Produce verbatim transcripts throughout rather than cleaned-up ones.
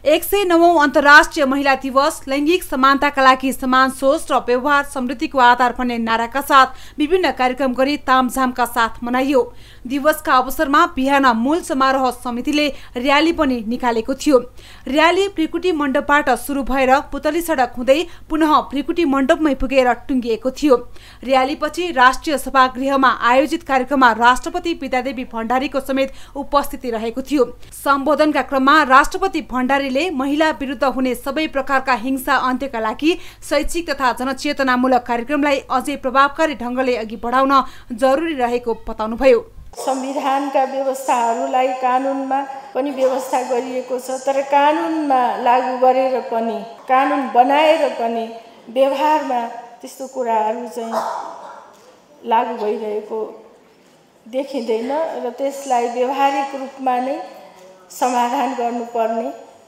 एक सय नौौं अन्तर्राष्ट्रिय महिला दिवस लैंगिक समानताका लागि समान सोच र व्यवहार समृद्धिको आधार भन्ने नाराका साथ विभिन्न कार्यक्रम गरी तामझामका साथ मनाइयो। दिवसका अवसरमा बिहान मूल समारोह समितिले र्याली पनि निकालेको थियो। र्याली भृकुटी मण्डपबाट सुरु भएर पुतली सडक हुँदै पुनः भृकुटी मण्डपमै पुगेर टुङ्गिएको थियो। र्यालीपछि राष्ट्रिय सभागृहमा आयोजित कार्यक्रममा राष्ट्रपति विद्यादेवी भण्डारीको समेत उपस्थिति रहेको थियो। सम्बोधनका क्रममा राष्ट्रपति भण्डारीले महिला विरुद्ध हुने सबै प्रकारका हिंसा अन्त्यका लागि शैक्षिक तथा जनचेतनामूलक कार्यक्रमलाई अझै प्रभावकारी ढंगले अघि बढाउन जरुरी रहेको बताउनुभयो। संविधानका व्यवस्थाहरूलाई कानुनमा पनि व्यवस्था गरिएको छ, तर कानुनमा लागू गरेर पनि कानुन बनाएर पनि व्यवहारमा त्यस्तो कुराहरू चाहिँ लागू भइरहेको देखिँदैन र त्यसलाई व्यवहारिक रूपमा नै समाधान गर्नुपर्ने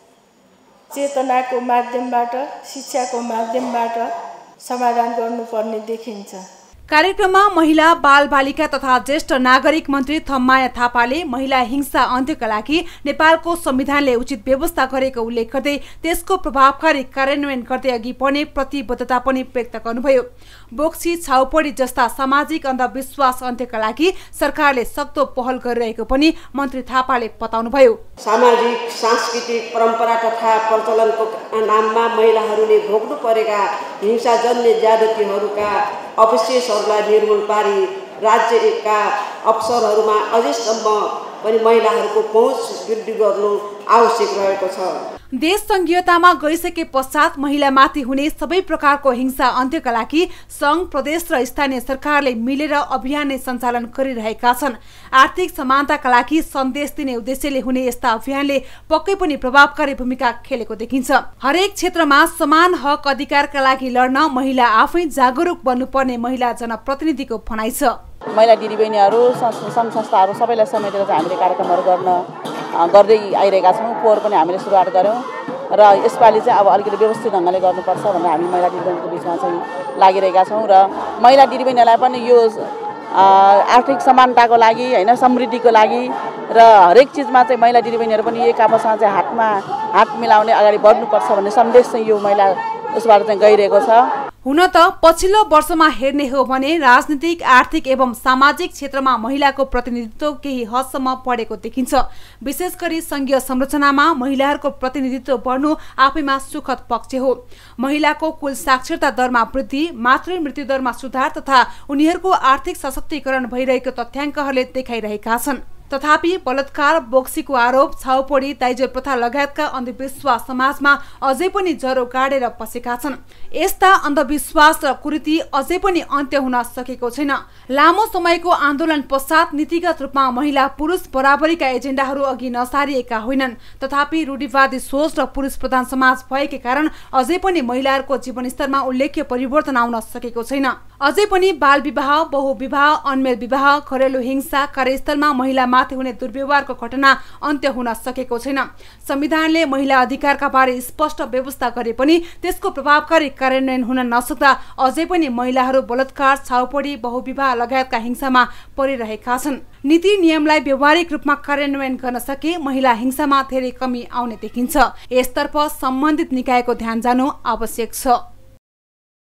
चेतनाको माध्यमबाट शिक्षाको माध्यमबाट समाधान गर्नुपर्ने देखिन्छ। कार्यक्रममा महिला बाल बालिका तथा ज्येष्ठ नागरिक मन्त्री थम्माया थापाले महिला हिंसा अन्त्यका लागि नेपालको संविधानले उचित व्यवस्था गरेको उल्लेख गर्दै त्यसको प्रभावकारी कार्यान्वयन गर्दै अघि बढ्ने प्रतिबद्धता पनि व्यक्त गर्नुभयो। बोक्सी छाउपडी जस्ता सामाजिक अन्धविश्वास अन्त्यका लागि सरकारले सक्दो पहल गरिरहेको पनि मन्त्री थापाले बताउनुभयो। सामाजिक सांस्कृतिक परम्परा तथा प्रचलनको नाममा महिलाहरूले भोग्नु परेका हिंसाजन्य ज्यादतीहरूका अवशेषहरूलाई निर्मूल पारी राज्यका अवसरहरूमा अझैसम्म पनि महिलाहरूको पहुँच वृद्धि गर्नु आवश्यक रहेको छ। देश संघीयतामा गइसके पश्चात महिलामाथि हुने सबै प्रकारको हिंसा अन्त्यका लागि संघ, प्रदेश र स्थानीय सरकारले मिलेर अभियान नै सञ्चालन गरिरहेका छन्। आर्थिक समानताका लागि सन्देश दिने उद्देश्यले हुने यस्ता अभियानले पक्कै पनि प्रभावकारी भूमिका खेलेको देखिन्छ। हरेक क्षेत्रमा समान हक अधिकारका लागि लड्न महिला आफै जागरुक बन्नुपर्ने महिला जनप्रतिनिधिको भनाइ छ। महिला दिदीबहिनीहरू सङ्घ संस्थाहरू सबैलाई समेटेर चाहिँ हामीले कार्यक्रमहरू गर्न गर्दै आइरहेका छौँ। पोहोर पनि हामीले सुरुवात गऱ्यौँ र यसपालि चाहिँ अब अलिकति व्यवस्थित ढङ्गले गर्नुपर्छ भनेर हामी महिला दिदीबहिनीको बिचमा चाहिँ लागिरहेका छौँ र महिला दिदीबहिनीलाई पनि यो आर्थिक समानताको लागि होइन समृद्धिको लागि र हरेक चिजमा चाहिँ महिला दिदीबहिनीहरू पनि एक आपसमा चाहिँ हातमा हात मिलाउने अगाडि बढ्नुपर्छ भन्ने सन्देश चाहिँ यो महिला उसबाट चाहिँ गइरहेको छ। हुन त पछिल्लो वर्षमा हेर्ने हो भने राजनीतिक, आर्थिक एवं सामाजिक क्षेत्रमा महिलाको प्रतिनिधित्व केही हदसम्म बढेको देखिन्छ। विशेष गरी संघीय संरचनामा महिलाहरूको प्रतिनिधित्व बढ्नु आफैमा सुखद पक्ष हो। महिलाको कुल साक्षरता दरमा वृद्धि, मातृ मृत्यु दरमा सुधार तथा उनीहरूको आर्थिक सशक्तिकरण भइरहेको तथ्याङ्कहरूले देखाइरहेका छन्। तथापि बलात्कार, बोक्सीको आरोप, छाउपडी, दाइजो प्रथा लगायतका अन्धविश्वास समाजमा अझै पनि जरो गाडेर बसेका छन्। यस्ता अन्धविश्वास र कुरीति अझै पनि अन्त्य हुन सकेको छैन। लामो समयको आन्दोलन पश्चात नीतिगत रूपमा महिला पुरुष बराबरीका एजेन्डाहरू अघि नसारिएका होइनन्। तथापि रूढिवादी सोच र पुरुष प्रधान समाज भएकै कारण अझै पनि महिलाहरूको जीवनस्तरमा उल्लेख्य परिवर्तन आउन सकेको छैन। अझै पनि बाल विवाह, बहुविवाह, अनमेल विवाह, घरेलु हिंसा, कार्यस्थलमा महिला माथि हुने दुर्व्यवहारको घटना अन्त्य हुन सकेको छैन। संविधानले महिला अधिकारका बारे स्पष्ट व्यवस्था गरे पनि त्यसको प्रभावकारी कार्यान्वयन हुन नसक्दा अझै पनि महिलाहरू बलात्कार, छाउपडी, बहुविवाह लगायतका हिंसामा परिरहेका छन्। नीति नियमलाई व्यवहारिक रूपमा कार्यान्वयन गर्न सके महिला हिंसामा धेरै कमी आउने देखिन्छ। यसतर्फ सम्बन्धित निकायको ध्यान जानु आवश्यक छ।